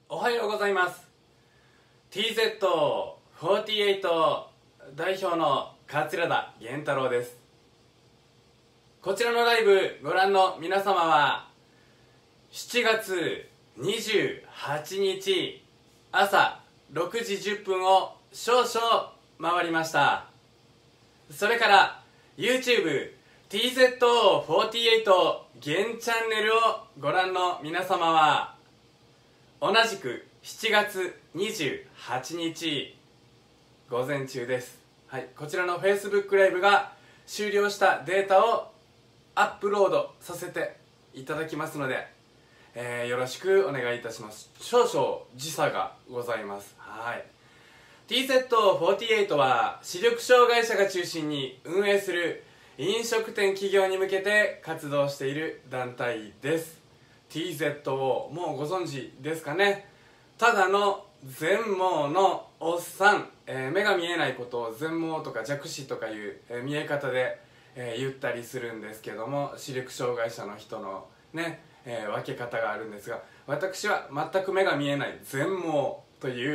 おはようございます。 TZ48 代表の桂田源太郎です。こちらのライブご覧の皆様は7月28日朝6時10分を少々回りました。それから YouTube TZ48 現チャンネルをご覧の皆様は同じく7月28日午前中です。はい、こちらの Facebook ライブが終了したデータをアップロードさせていただきますので、よろしくお願いいたします。少々時差がございます。はい、TZ48 は視力障害者が中心に運営する飲食店企業に向けて活動している団体です。 TZ をもうご存知ですかね。ただの全盲のおっさん、目が見えないことを全盲とか弱視とかいう、見え方で、言ったりするんですけども、視力障害者の人のね、分け方があるんですが、私は全く目が見えない全盲という、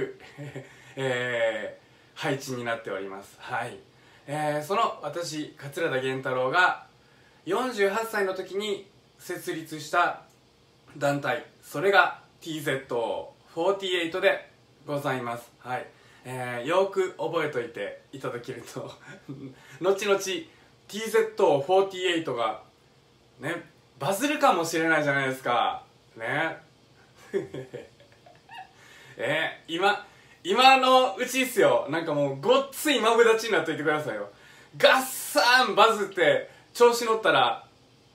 配置になっております。はい、その私桂田源太郎が48歳の時に設立した団体、それが TZ48 でございます。はい、よく覚えておいていただけると後々 TZ48 がねバズるかもしれないじゃないですかね今のうちっすよ。なんかもうごっついマブダチになっといてくださいよ。ガッサーンバズって調子乗ったら、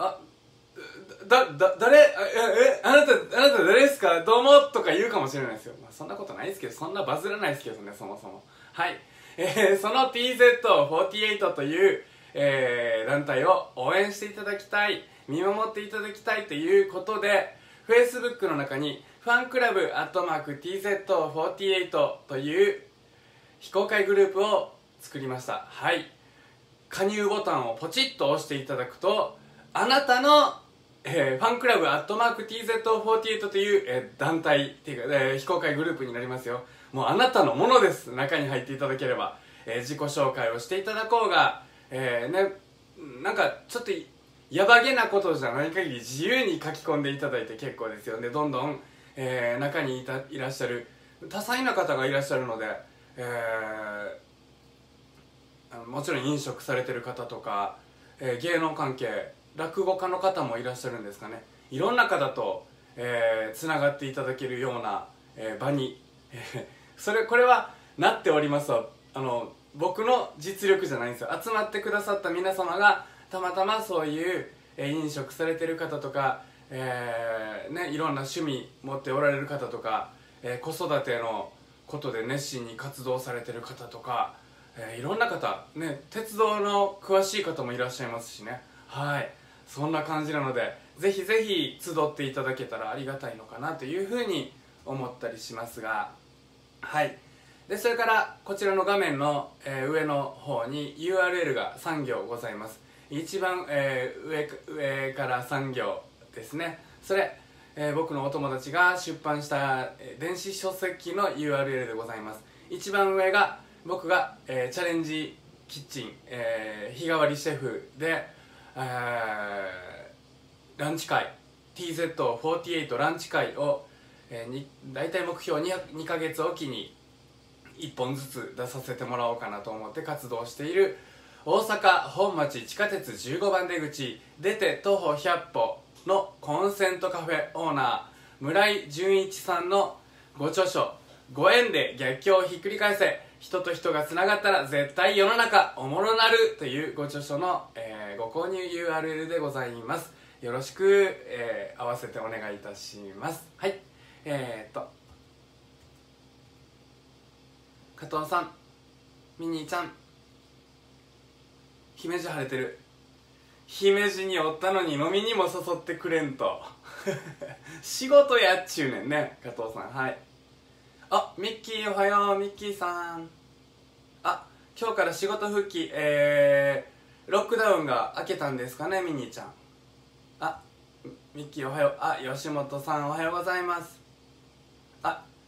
誰あなた誰ですかどうもとか言うかもしれないですよ。まあ、そんなことないですけど、そんなバズらないですけどね、そもそも。はい、その TZ48 という、団体を応援していただきたい、見守っていただきたいということで Facebook の中にファンクラブ@TZ48 という非公開グループを作りました。はい、加入ボタンをポチッと押していただくと、あなたの、ファンクラブ@TZ48 という、団体っていうか、非公開グループになりますよ。もうあなたのものです。中に入っていただければ、自己紹介をしていただこうが、なんかちょっとやばげなことじゃない限り自由に書き込んでいただいて結構ですよ。でどんどん、中にいらっしゃる多彩な方がいらっしゃるので、もちろん飲食されてる方とか、芸能関係落語家の方もいらっしゃるんですかね。いろんな方とつながっていただけるような、場にこれはなっておりますわ。僕の実力じゃないんですよ。集まってくださった皆様がたまたまそういう、飲食されてる方とか、いろんな趣味持っておられる方とか、子育てのことで熱心に活動されてる方とか、いろんな方、ね、鉄道の詳しい方もいらっしゃいますしね。はい、そんな感じなので、ぜひぜひ集っていただけたらありがたいのかなというふうに思ったりしますが、はい、でそれからこちらの画面の、上の方に URL が3行ございます。一番、上から3行ですね。それ、僕のお友達が出版した、電子書籍の URL でございます。一番上が僕が、チャレンジキッチン、日替わりシェフで、ランチ会 TZ48 ランチ会を、大体目標2ヶ月おきに1本ずつ出させてもらおうかなと思って活動している大阪本町地下鉄15番出口出て徒歩100歩のコンセントカフェオーナー村井純一さんのご著書「ご縁で逆境をひっくり返せ、人と人がつながったら絶対世の中おもろなる」というご著書の、ご購入 URL でございます。よろしく、合わせてお願いいたします。はい、加藤さん、ミニーちゃん、姫路晴れてる。姫路におったのに飲みにも誘ってくれんと仕事やっちゅうねんね、加藤さん。はい、あ、ミッキーおはよう。ミッキーさん、あ、今日から仕事復帰、ロックダウンが明けたんですかね、ミニーちゃん。あ、ミッキーおはよう。あ、吉本さんおはようございます。あ、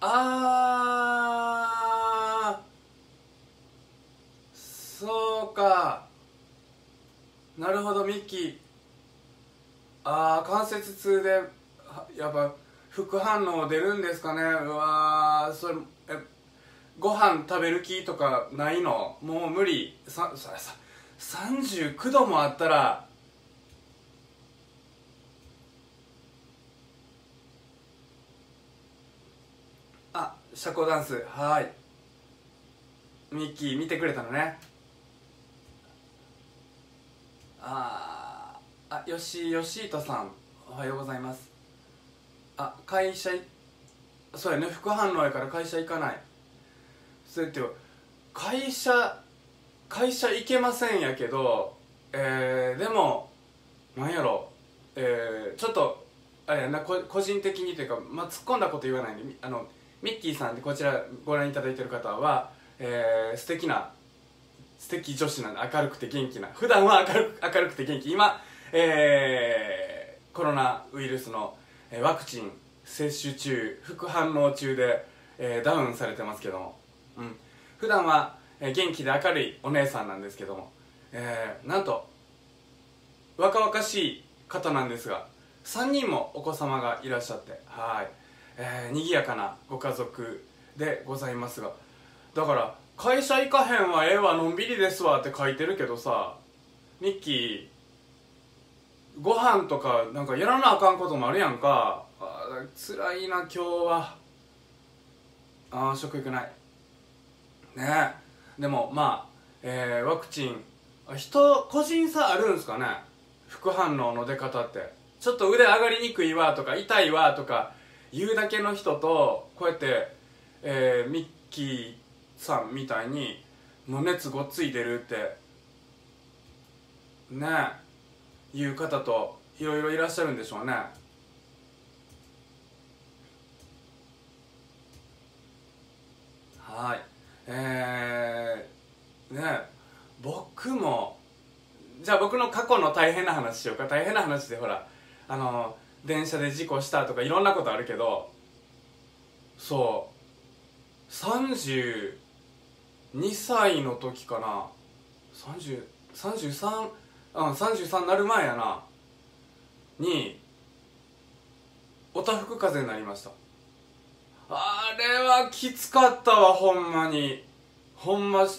あー、そうか。なるほど、ミッキー。関節痛でやっぱ副反応出るんですかね。うわー、それご飯食べる気とかないの？もう無理。39度もあったら。社交ダンス、はーい。ミッキー見てくれたのね。よしいとさん、おはようございます。会社そうやね、副反応やから会社行かない。それって会社行けませんやけど、でもなんやろ、ちょっとあれやな、個人的にというか、突っ込んだこと言わないんで、ミッキーさんでこちらご覧いただいてる方は、素敵女子なんで、明るくて元気な、普段は明るくて元気、今、コロナウイルスのワクチン接種中、副反応中で、ダウンされてますけども、普段は元気で明るいお姉さんなんですけども、なんと若々しい方なんですが、3人もお子様がいらっしゃって、賑やかなご家族でございますが、だから会社行かへんわ、ええわ、のんびりですわって書いてるけどさ、ミッキーご飯とかなんかやらなあかんこともあるやんか。辛いな今日は。食欲ないね。でもワクチン個人差あるんすかね、副反応の出方って。ちょっと腕上がりにくいわとか痛いわとか言うだけの人と、こうやって、ミッキーさんみたいにもう熱ごっついてるってねいう方といろいろいらっしゃるんでしょうね。はい。僕もじゃあ僕の過去の大変な話しようか。大変な話でほら、電車で事故したとかいろんなことあるけど、そう32歳の時かな、33になる前やなにおたふく風邪になりました。あれはきつかったわ、ほんまに。ほんま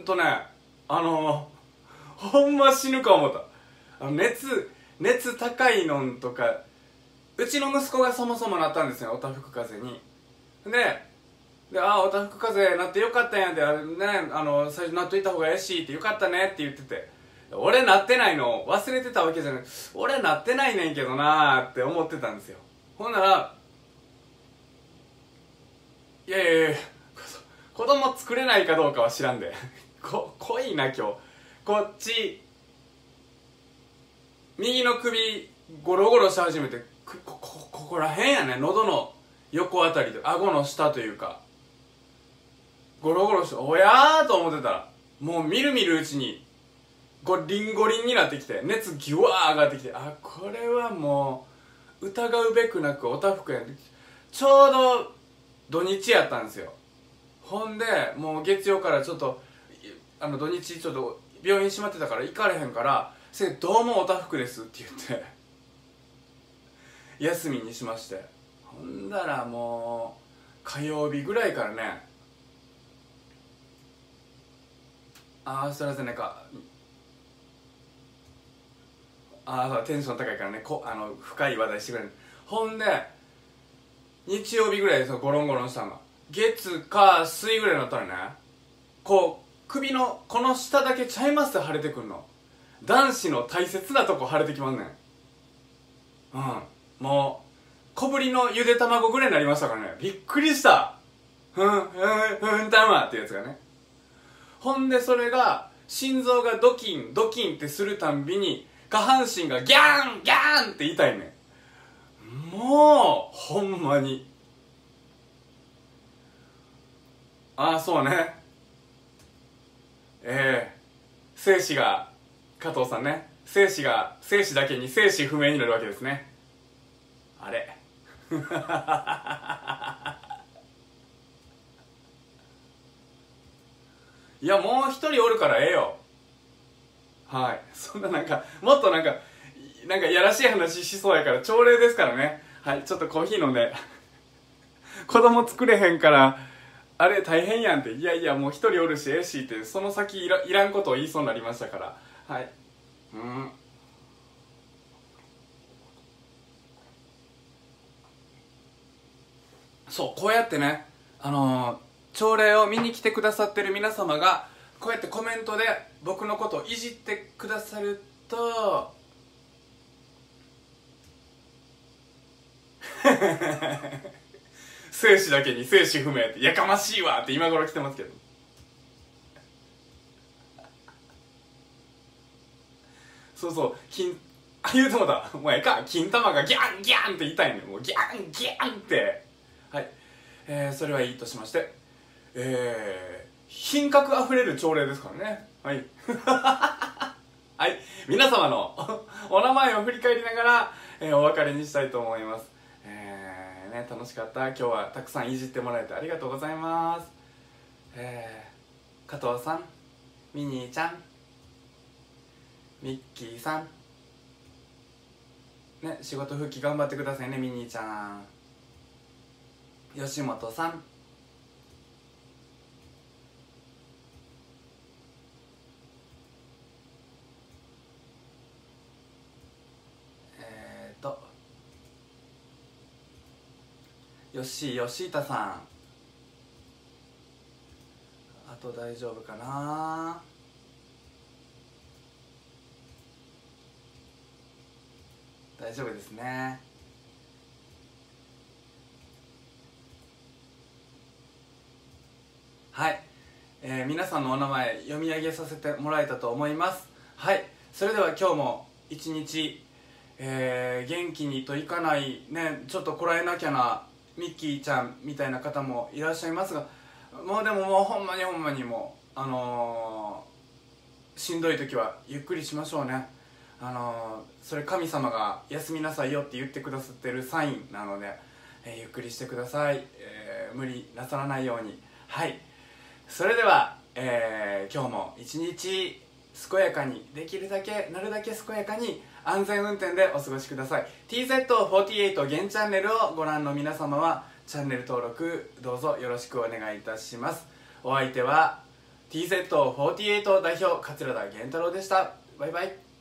ほんま死ぬか思った。熱高いのんとか、うちの息子がそもそもなったんですよ、おたふく風邪に。おたふく風邪なってよかったんやで、最初なっといた方がええしって、よかったねって言ってて、俺なってないの忘れてたわけじゃない、俺なってないねんけどなーって思ってたんですよ。ほんなら、いや子供作れないかどうかは知らんで濃いな今日。こっち右の首ゴロゴロし始めて、ここら辺やね、喉の横あたりで顎の下というかゴロゴロして、おやーと思ってたら、もうみるみるうちにゴリンゴリンになってきて、熱ギュワー上がってきて、これはもう疑うべくなくおたふくやん。ちょうど土日やったんですよ。ほんでもう月曜からちょっと土日ちょっと病院閉まってたから行かれへんから、どうもおたふくですって言って休みにしまして、ほんだらもう火曜日ぐらいからね、アストラゼネカテンション高いからね、深い話題してくれる。ほんで日曜日ぐらいでゴロンゴロンしたのが、月火水ぐらいになったらね、首のこの下だけちゃいますって腫れてくんの。男子の大切なとこ腫れてきまんねん。もう小ぶりのゆで卵ぐらいになりましたからね、びっくりした。たまってやつがね。ほんでそれが心臓がドキンドキンってするたんびに下半身がギャーンギャーンって痛いねん。もうほんまにそうね、生死が、加藤さんね、生死だけに生死不明になるわけですね。あれいやもう一人おるからええよ。はい、そんななんかもっとなんかやらしい話しそうやから朝礼ですからね。はい、ちょっとコーヒー飲んで子供作れへんからあれ大変やんって、いやいやもう一人おるしええしって、その先いらんことを言いそうになりましたから。はい、そうこうやってね、朝礼を見に来てくださってる皆様がこうやってコメントで僕のことをいじってくださると生死だけに生死不明ってやかましいわって今頃来てますけど、そうそう言うてもだもうええか、金玉がギャンギャンって言いたいねん、もうギャンギャンって。はい、それはいいとしまして、品格あふれる朝礼ですからね。はいはい、皆様のお名前を振り返りながら、お別れにしたいと思います。楽しかった。今日はたくさんいじってもらえてありがとうございます。加藤さん、ミニーちゃん、ミッキーさん、ね、仕事復帰頑張ってくださいね。ミニーちゃん、吉本さん、吉田さん、あと大丈夫かな。大丈夫ですね。はい、皆さんのお名前読み上げさせてもらえたと思います。はい、それでは今日も一日、元気にといかないね、ちょっとこらえなきゃなミッキーちゃんみたいな方もいらっしゃいますが、もうでももうほんまにもうしんどい時はゆっくりしましょうね。それ神様が休みなさいよって言ってくださってるサインなので、ゆっくりしてください。無理なさらないように。はい、それでは、今日も一日健やかに、できるだけなるだけ健やかに安全運転でお過ごしください。 TZ48 現チャンネルをご覧の皆様はチャンネル登録どうぞよろしくお願いいたします。お相手は TZ48 代表桂田源太郎でした。バイバイ。